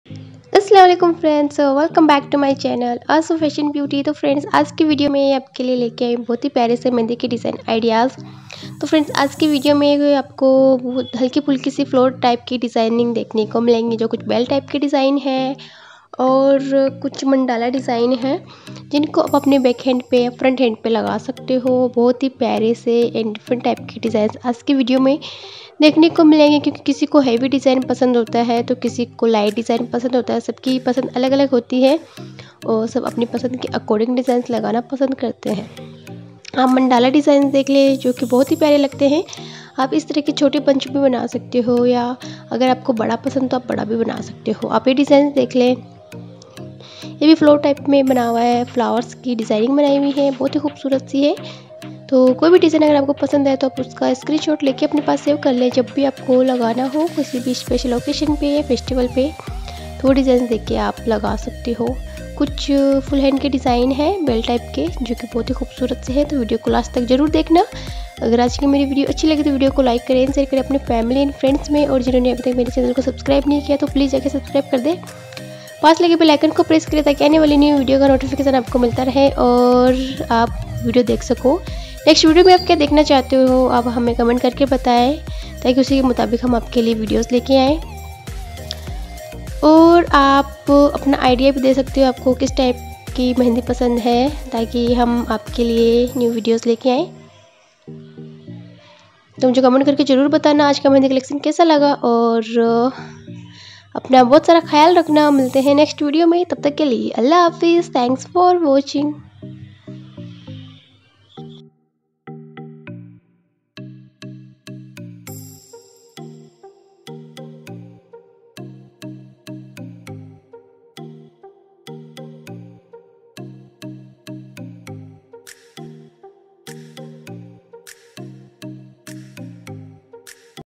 अस्सलाम वालेकुम friends, welcome back to my channel आसो फैशन ब्यूटी। तो फ्रेंड्स, आज की वीडियो में आपके लिए लेके आई बहुत ही प्यारे से मेहंदी के डिज़ाइन आइडियाज़। तो फ्रेंड्स, आज की वीडियो में आपको बहुत हल्की फुल्की सी फ्लोर टाइप की डिज़ाइनिंग देखने को मिलेंगी, जो कुछ बेल टाइप के डिज़ाइन है और कुछ मंडाला डिज़ाइन है, जिनको आप अपने बैक हैंड पे या फ्रंट हैंड पे लगा सकते हो। बहुत ही प्यारे से एंड डिफरेंट टाइप के डिज़ाइन आज की वीडियो में देखने को मिलेंगे, क्योंकि किसी को हैवी डिज़ाइन पसंद होता है तो किसी को लाइट डिज़ाइन पसंद होता है। सबकी पसंद अलग अलग होती है और सब अपनी पसंद के अकॉर्डिंग डिज़ाइन लगाना पसंद करते हैं। आप मंडाला डिज़ाइन देख ले, जो कि बहुत ही प्यारे लगते हैं। आप इस तरह के छोटे पंच भी बना सकते हो, या अगर आपको बड़ा पसंद तो आप बड़ा भी बना सकते हो। आप ये डिज़ाइन देख लें, ये भी फ्लोर टाइप में बना हुआ है, फ्लावर्स की डिज़ाइनिंग बनाई हुई है, बहुत ही खूबसूरत सी है। तो कोई भी डिज़ाइन अगर आपको पसंद है तो आप उसका स्क्रीनशॉट लेके अपने पास सेव कर लें। जब भी आपको लगाना हो किसी भी स्पेशल ओकेशन पे या फेस्टिवल पे, तो वो डिज़ाइन देख के आप लगा सकते हो। कुछ फुल हैंड के डिज़ाइन है बेल टाइप के, जो कि बहुत ही खूबसूरत से है। तो वीडियो को लास्ट तक जरूर देखना। अगर आज की मेरी वीडियो अच्छी लगे तो वीडियो को लाइक करें, शेयर करें अपने फैमिली एंड फ्रेंड्स में, और जिन्होंने अभी तक मेरे चैनल को सब्सक्राइब नहीं किया तो प्लीज़ जाकर सब्सक्राइब कर दें। पास लगे बेल आइकन को प्रेस करें ताकि आने वाली न्यू वीडियो का नोटिफिकेशन आपको मिलता रहे और आप वीडियो देख सको। नेक्स्ट वीडियो में आप क्या देखना चाहते हो आप हमें कमेंट करके बताएं, ताकि उसी के मुताबिक हम आपके लिए वीडियोस लेके आएँ। और आप अपना आइडिया भी दे सकते हो, आपको किस टाइप की मेहंदी पसंद है, ताकि हम आपके लिए न्यू वीडियोस लेके आएँ। तो मुझे कमेंट करके ज़रूर बताना आज का मेहंदी कलेक्शन कैसा लगा, और अपना बहुत सारा ख्याल रखना। मिलते हैं नेक्स्ट वीडियो में, तब तक के लिए अल्लाह हाफिज़। Thanks for watching.